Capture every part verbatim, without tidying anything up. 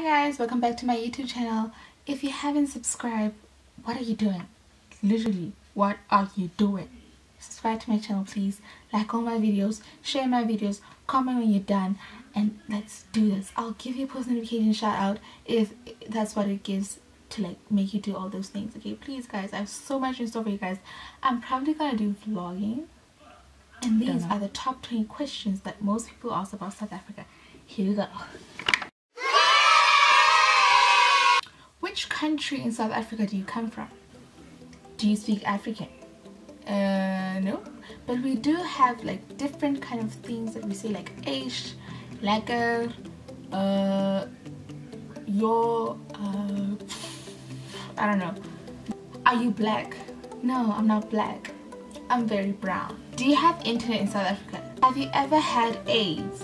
guys, welcome back to my YouTube channel. If you haven't subscribed, what are you doing? Literally, what are you doing? Subscribe to my channel, please. Like all my videos, share my videos, comment when you're done, and let's do this. I'll give you a post notification shout out if that's what it gives to like make you do all those things. Okay, please guys, I have so much in store for you guys. I'm probably gonna do vlogging, and these are the top twenty questions that most people ask about South Africa. Here we go. Which country in South Africa do you come from? Do you speak African? Uh, no. But we do have like different kind of things that we say, like Aish, lekker, uh, your, uh, I don't know. Are you black? No, I'm not black. I'm very brown. Do you have internet in South Africa? Have you ever had AIDS?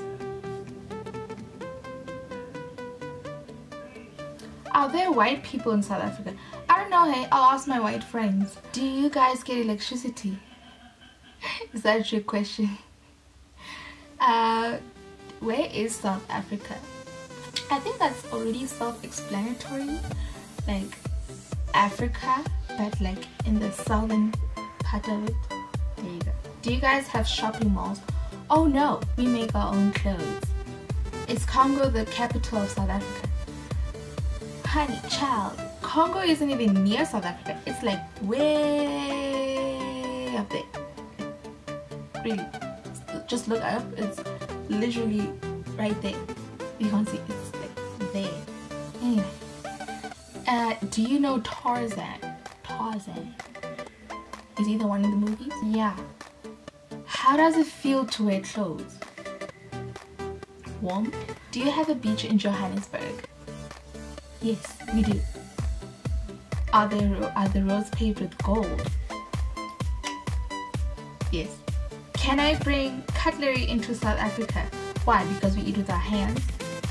Are there white people in South Africa? I don't know, hey, I'll ask my white friends. Do you guys get electricity? Is that a trick question? Uh, where is South Africa? I think that's already self-explanatory. Like Africa, but like in the southern part of it. There you go. Do you guys have shopping malls? Oh no, we make our own clothes. Is Congo the capital of South Africa? Honey child, Congo isn't even near South Africa. It's like way up there. Really, just look up. It's literally right there. You can't see. It's like there. Anyway, uh, do you know Tarzan? Tarzan. Is he the one in the movies? Yeah. How does it feel to wear clothes? Warm. Do you have a beach in Johannesburg? Yes, we do. Are there are the roads paved with gold? Yes. Can I bring cutlery into South Africa? Why? Because we eat with our hands.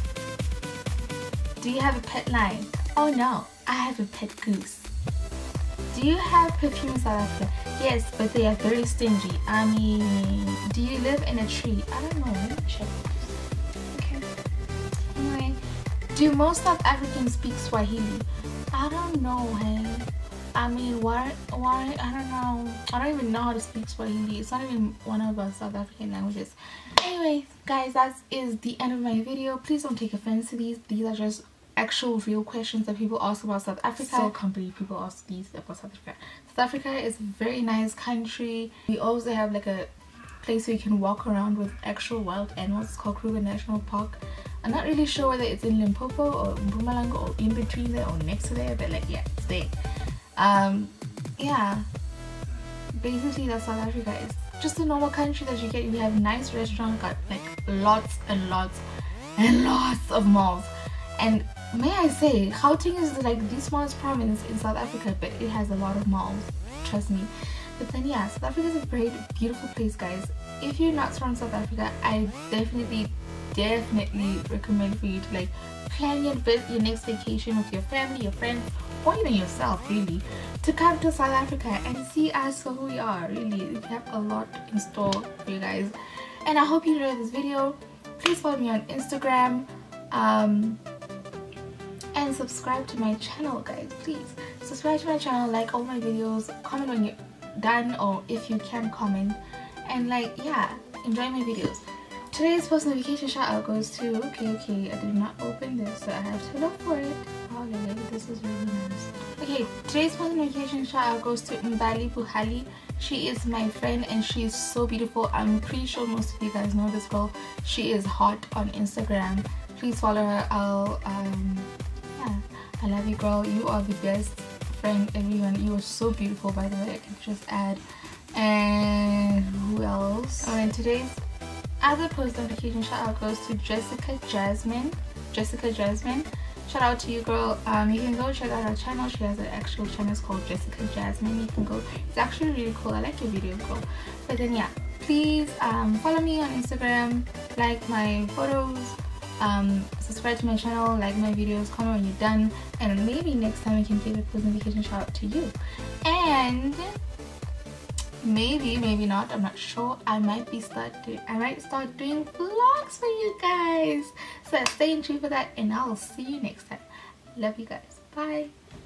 Do you have a pet lion? Oh no, I have a pet goose. Do you have perfume in South Africa? Yes, but they are very stingy. I mean, do you live in a tree? I don't know. Let me check. Do most South Africans speak Swahili? I don't know, hey. I mean, why, why, I don't know. I don't even know how to speak Swahili. It's not even one of our South African languages. Anyway, guys, that is the end of my video. Please don't take offense to these. These are just actual real questions that people ask about South Africa. So complete people ask these about South Africa. South Africa is a very nice country. We also have like a place where you can walk around with actual wild animals. It's called Kruger National Park. I'm not really sure whether it's in Limpopo or Mpumalanga or in between there or next to there, but like yeah, it's there. Um, yeah, basically that's South Africa. It's just a normal country that you get. We have nice restaurants, got like lots and lots and lots of malls. And may I say, Gauteng is like the smallest province in South Africa, but it has a lot of malls. Trust me. But then yeah, South Africa is a great, beautiful place, guys. If you're not from South Africa, I definitely definitely recommend for you to like plan your, your next vacation with your family, your friends, or even yourself really, to come to South Africa and see us for who we are. Really, we have a lot in store for you guys, and I hope you enjoyed this video. Please follow me on Instagram, um and subscribe to my channel, guys. Please subscribe to my channel, like all my videos, comment when you're done, or if you can comment, and like yeah, enjoy my videos. Today's post notification shout out goes to, okay, okay, I did not open this, so I have to look for it. Oh, Lele, this is really nice. Okay, today's post notification shout out goes to Mbali Buhali. She is my friend and she is so beautiful. I'm pretty sure most of you guys know this girl. She is hot on Instagram. Please follow her. I'll, um, yeah, I love you, girl. You are the best friend, everyone. You are so beautiful, by the way. I can just add. And who else? Oh, and today's other post notification shout out goes to Jessica Jasmine. Jessica Jasmine, shout out to you, girl. Um, you can go check out her channel. She has an actual channel called Jessica Jasmine. You can go. It's actually really cool. I like your video, girl. But then yeah, please um follow me on Instagram, like my photos, um subscribe to my channel, like my videos, comment when you're done, and maybe next time I can give a post notification shout out to you. And maybe, maybe not, I'm not sure. I might be start doing I might start doing vlogs for you guys, so stay tuned for that, and I'll see you next time. Love you guys. Bye.